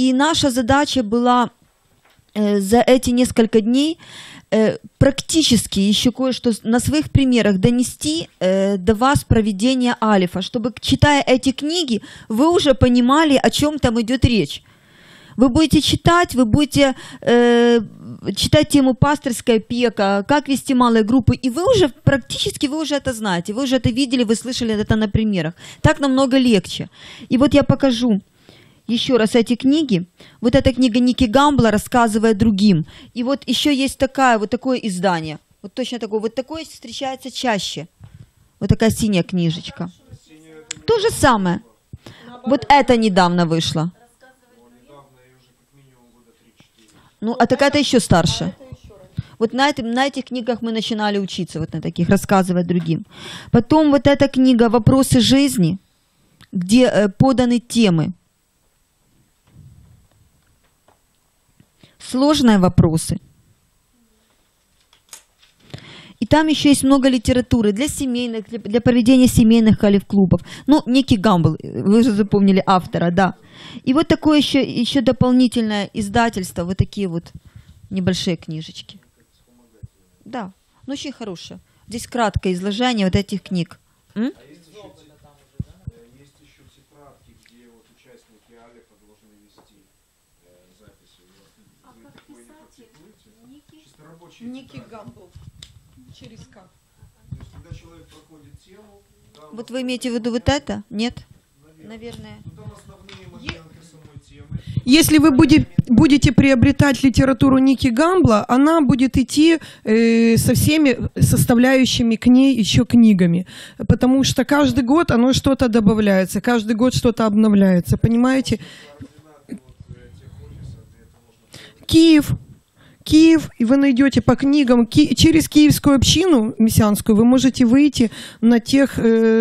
И наша задача была за эти несколько дней практически еще кое-что на своих примерах донести до вас проведение Алифа, чтобы, читая эти книги, вы уже понимали, о чем там идет речь. Вы будете читать, вы будете читать тему пасторская опека, как вести малые группы, и вы уже практически вы уже это знаете, вы уже это видели, вы слышали это на примерах. Так намного легче. И вот я покажу еще раз эти книги. Вот эта книга Ники Гамбла «Рассказывая другим». И вот еще есть такое издание. Вот точно такое. Вот такое встречается чаще. Вот такая синяя книжечка. То же самое. Вот это недавно вышло. Ну, а такая-то еще старше. Вот на этих книгах мы начинали учиться, вот на таких, рассказывать другим. Потом вот эта книга «Вопросы жизни», где поданы темы. Сложные вопросы. И там еще есть много литературы для семейных, для проведения семейных алиф-клубов. Ну, Ники Гамбл, вы же запомнили автора, да. И вот такое еще дополнительное издательство, вот такие вот небольшие книжечки. Да, ну очень хорошее. Здесь краткое изложение вот этих книг. Есть еще тетрадки, где вот участники Алифа должны вести записи. Вы такое не практикуете? Чисто рабочие Ники Гамбл. Через К. То есть, когда человек проходит тему... Да, Вот вы имеете в виду вот это? Нет? Наверное. Ну, там основные моменты самой темы. Если вы будете приобретать литературу Ники Гамбла, она будет идти со всеми составляющими к ней еще книгами. Потому что каждый год оно что-то добавляется, каждый год что-то обновляется. Понимаете? Киев, и вы найдете по книгам, через Киевскую общину мессианскую вы можете выйти на тех,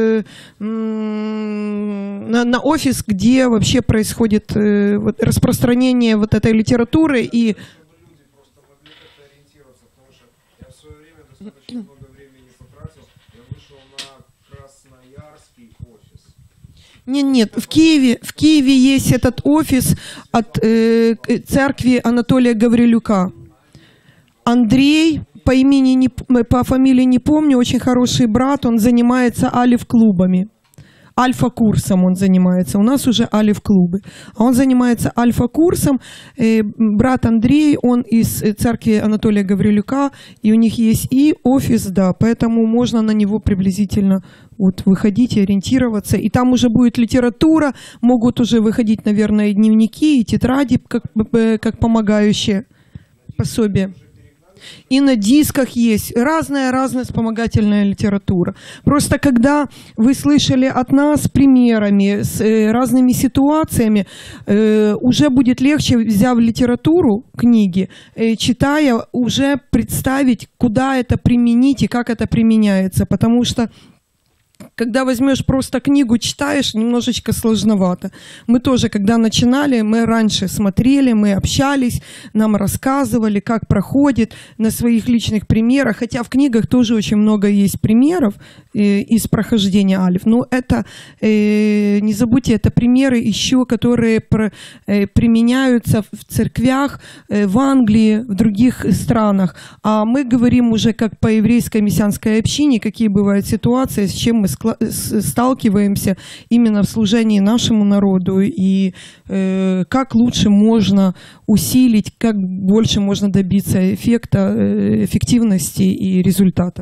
на офис, где вообще происходит вот, распространение вот этой литературы. И Люди просто могли как-то ориентироваться, потому что я в свое время достаточно много времени потратил, я вышел на Красноярский офис. Нет, в Киеве есть этот офис от церкви Анатолия Гаврилюка. Андрей, по фамилии не помню, очень хороший брат, он занимается алиф-клубами. Альфа-курсом он занимается. У нас уже алиф-клубы. А он занимается альфа-курсом. Брат Андрей, он из церкви Анатолия Гаврилюка, и у них есть и офис, да, поэтому можно на него приблизительно вот выходить и ориентироваться. И там уже будет литература, могут уже выходить, наверное, и дневники, и тетради, как помогающие пособия. И на дисках есть разная вспомогательная литература. Просто когда вы слышали от нас примерами с разными ситуациями, уже будет легче, взяв литературу, книги, читая, уже представить, куда это применить и как это применяется. Потому что когда возьмешь просто книгу, читаешь, немножечко сложновато. Мы тоже, когда начинали, мы раньше смотрели, мы общались, нам рассказывали, как проходит на своих личных примерах. Хотя в книгах тоже очень много есть примеров из прохождения алиф. Но это, не забудьте, это примеры еще, которые применяются в церквях, в Англии, в других странах. А мы говорим уже как по еврейской мессианской общине, какие бывают ситуации, с чем мы сталкиваемся именно в служении нашему народу и как лучше можно усилить, как больше можно добиться эффекта, эффективности и результата.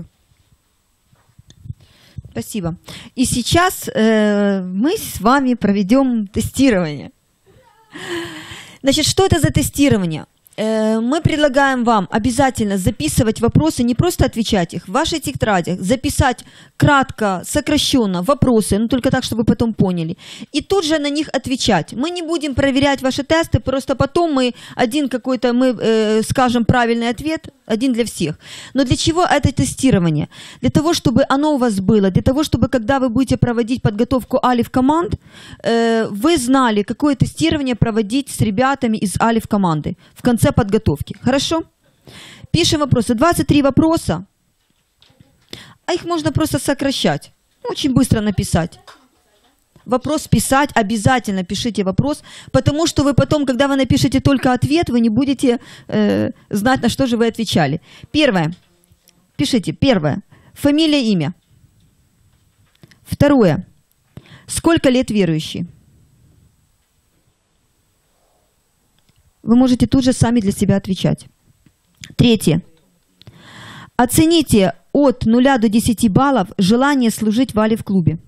Спасибо. И сейчас мы с вами проведем тестирование. Значит, что это за тестирование? Мы предлагаем вам обязательно записывать вопросы, не просто отвечать их, в ваших тетрадях, записать кратко, сокращенно вопросы, но только так, чтобы вы потом поняли, и тут же на них отвечать. Мы не будем проверять ваши тесты, просто потом мы скажем правильный ответ, один для всех. Но для чего это тестирование? Для того, чтобы оно у вас было, для того, чтобы когда вы будете проводить подготовку алиф-команд, вы знали, какое тестирование проводить с ребятами из алиф-команды в конце подготовки. Хорошо? Пишем вопросы. 23 вопроса, а их можно просто сокращать. Очень быстро написать. вопрос писать, обязательно пишите вопрос, потому что вы потом, когда вы напишете только ответ, вы не будете знать, на что же вы отвечали. Первое. Пишите. Первое. Фамилия, имя. Второе. Сколько лет верующий? Вы можете тут же сами для себя отвечать. Третье. Оцените от 0 до 10 баллов желание служить в Алиф-клубе.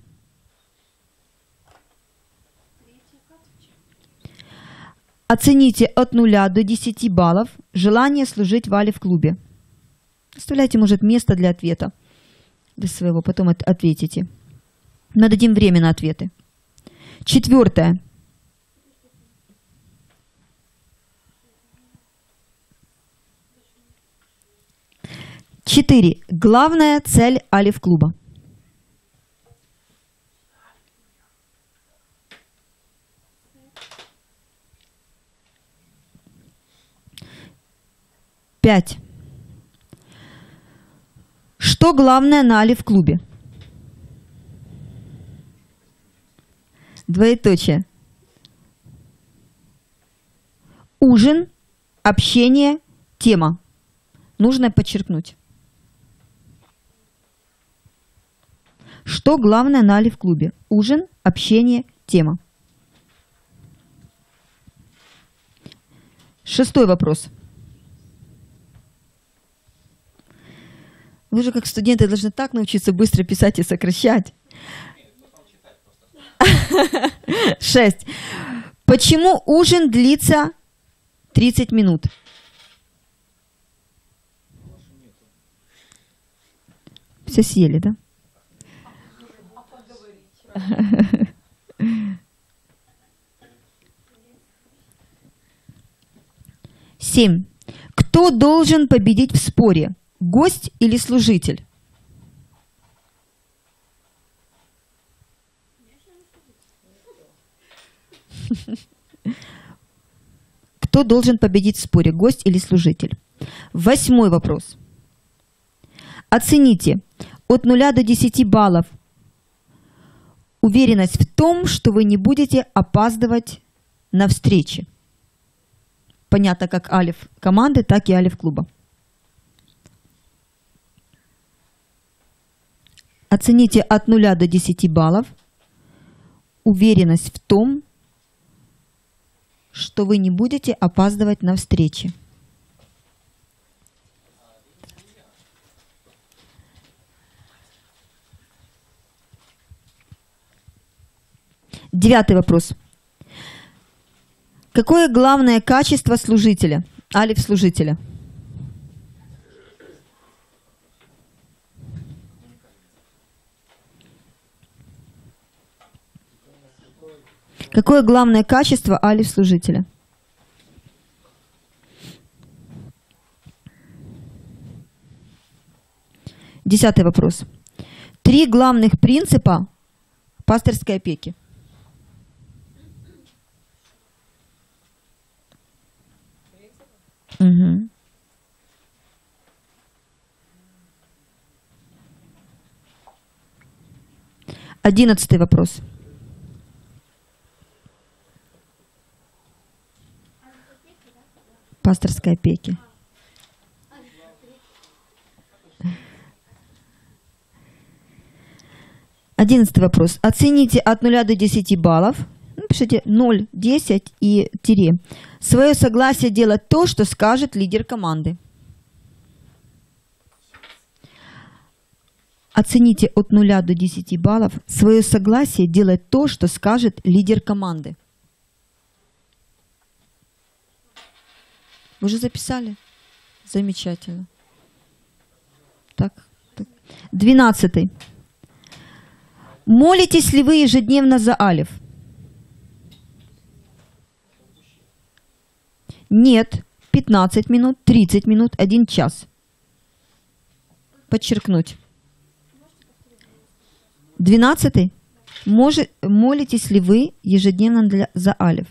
Оцените от 0 до 10 баллов желание служить в Алиф-клубе. Оставляйте, может, место для ответа, для своего, потом ответите. Мы дадим время на ответы. Четвертое. Четыре. Главная цель Алиф-клуба. Пять. Что главное на Алиф-клубе? Двоеточие. Ужин, общение, тема. Нужно подчеркнуть. Что главное на Алиф-клубе? Ужин, общение, тема. Шестой вопрос. Вы же как студенты должны так научиться быстро писать и сокращать. 6. Почему ужин длится 30 минут? Все съели, да? 7. Кто должен победить в споре? Гость или служитель? Кто должен победить в споре? Гость или служитель? 8 вопрос. Оцените от 0 до 10 баллов уверенность в том, что вы не будете опаздывать на встречи. Понятно, как Алиф команды, так и Алиф клуба. Оцените от 0 до 10 баллов уверенность в том, что вы не будете опаздывать на встречи. Девятый вопрос. Какое главное качество служителя? Алиф служителя. Какое главное качество Алиф служителя? Десятый вопрос. 3 главных принципа пасторской опеки. Угу. 11 вопрос. Пасторской опеки. Одиннадцатый вопрос. Оцените от 0 до 10 баллов. Пишите 0, 10 и тире. Свое согласие делать то, что скажет лидер команды. Оцените от 0 до 10 баллов свое согласие делать то, что скажет лидер команды. Вы же записали? Замечательно. Так. 12. Молитесь ли вы ежедневно за Алиф? Нет. 15 минут, 30 минут, 1 час. Подчеркнуть. 12. Молитесь ли вы ежедневно за Алиф?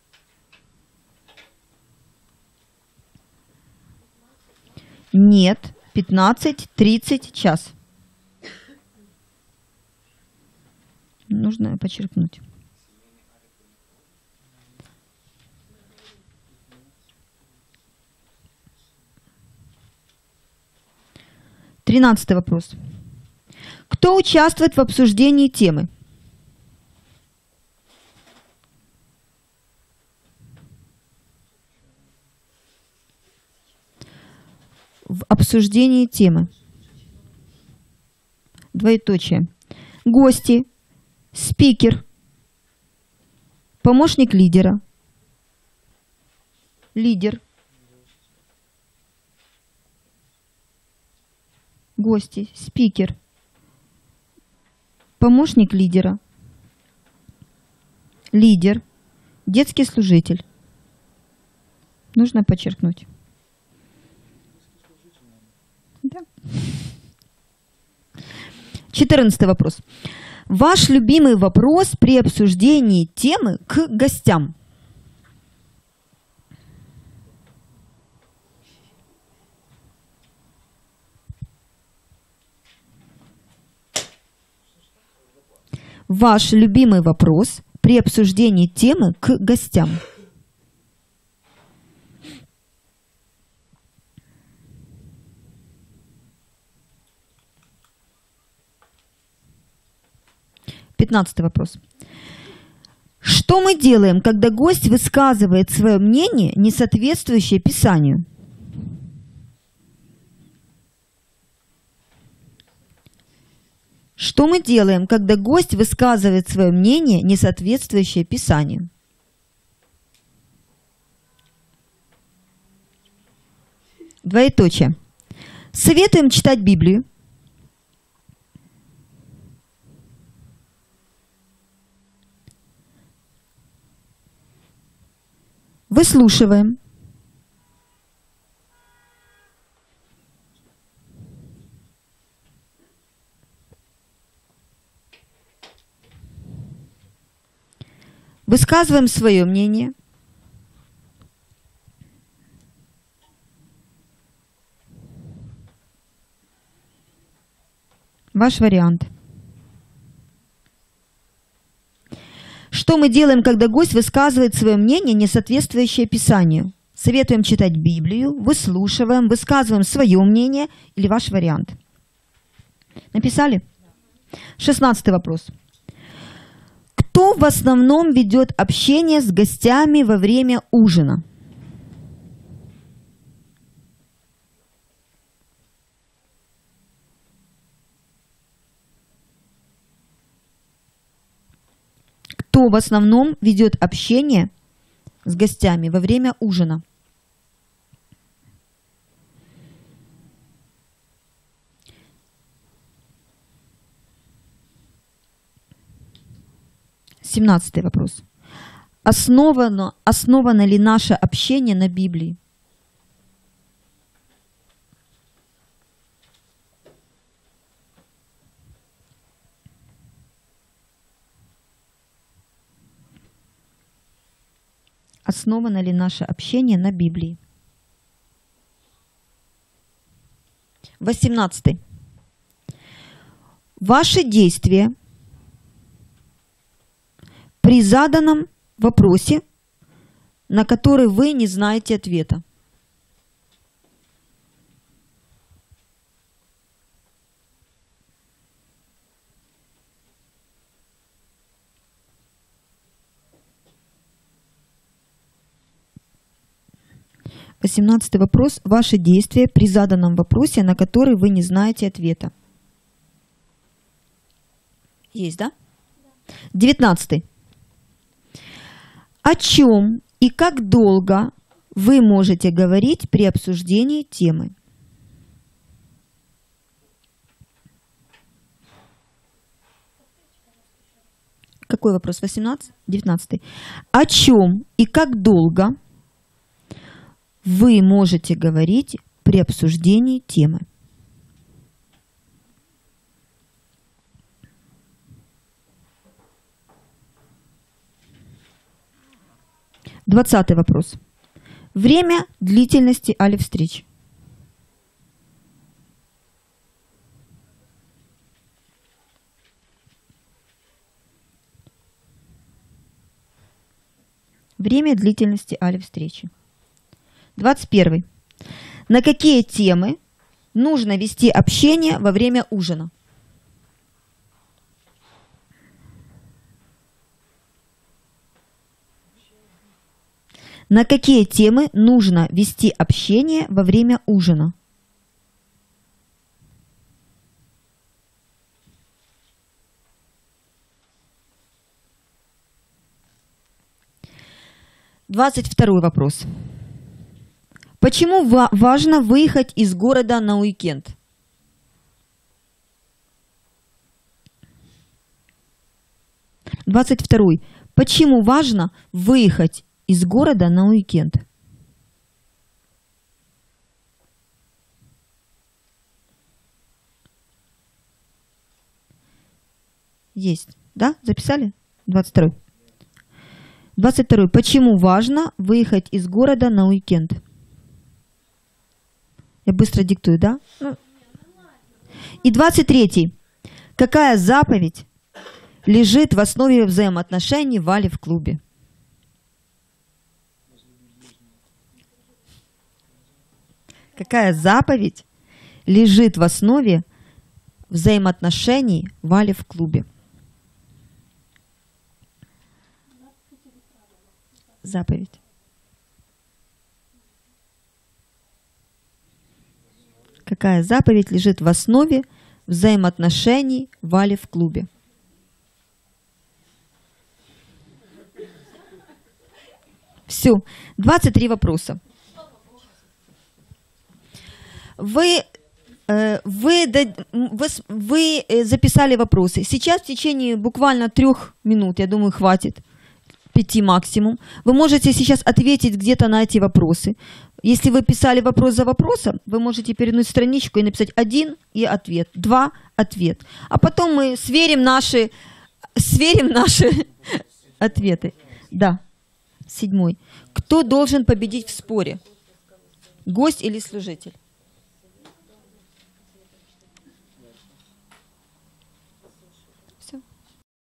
Нет. 15, 30, час. нужно подчеркнуть. Тринадцатый вопрос. Кто участвует в обсуждении темы? В обсуждении темы. Двоеточие. Гости, спикер, помощник лидера, лидер, гости, спикер, помощник лидера, лидер, детский служитель. Нужно подчеркнуть. Да. 14 вопрос. Ваш любимый вопрос при обсуждении темы к гостям. Ваш любимый вопрос при обсуждении темы к гостям. Пятнадцатый вопрос. Что мы делаем, когда гость высказывает свое мнение, не соответствующее Писанию? Что мы делаем, когда гость высказывает свое мнение, не соответствующее Писанию? Двоеточие. Советуем читать Библию. Выслушиваем. Высказываем свое мнение. Ваш вариант. Что мы делаем, когда гость высказывает свое мнение, не соответствующее Писанию? Советуем читать Библию, выслушиваем, высказываем свое мнение или ваш вариант. Написали? 16 вопрос. Кто в основном ведет общение с гостями во время ужина? Кто в основном ведет общение с гостями во время ужина? Семнадцатый вопрос. Основано ли наше общение на Библии? Основано ли наше общение на Библии? 18. Ваши действия при заданном вопросе, на который вы не знаете ответа. Восемнадцатый вопрос. Ваши действия при заданном вопросе, на который вы не знаете ответа. Есть, да? 19. О чем и как долго вы можете говорить при обсуждении темы? Какой вопрос? 18? 19. О чем и как долго вы можете говорить при обсуждении темы? Двадцатый вопрос. Время длительности встреч. время длительности али-встречи. 21. На какие темы нужно вести общение во время ужина? На какие темы нужно вести общение во время ужина? Двадцать второй вопрос. Почему важно выехать из города на уикенд? Двадцать второй. Почему важно выехать из города на уикенд? Есть. Да? Записали? 22. 22. Почему важно выехать из города на уикенд? Я быстро диктую, да? И 23. Какая заповедь лежит в основе взаимоотношений Вали в клубе? Какая заповедь лежит в основе взаимоотношений Вали в клубе? Заповедь. Какая заповедь лежит в основе взаимоотношений Вали в клубе? Все. 23 вопроса. Вы записали вопросы. Сейчас в течение буквально 3 минут, я думаю, хватит, 5 максимум, вы можете сейчас ответить где-то на эти вопросы. Если вы писали вопрос за вопросом, вы можете перевернуть страничку и написать 1 и ответ, 2 ответ. А потом мы сверим наши ответы. Да. 7. Кто должен победить в споре? Гость или служитель?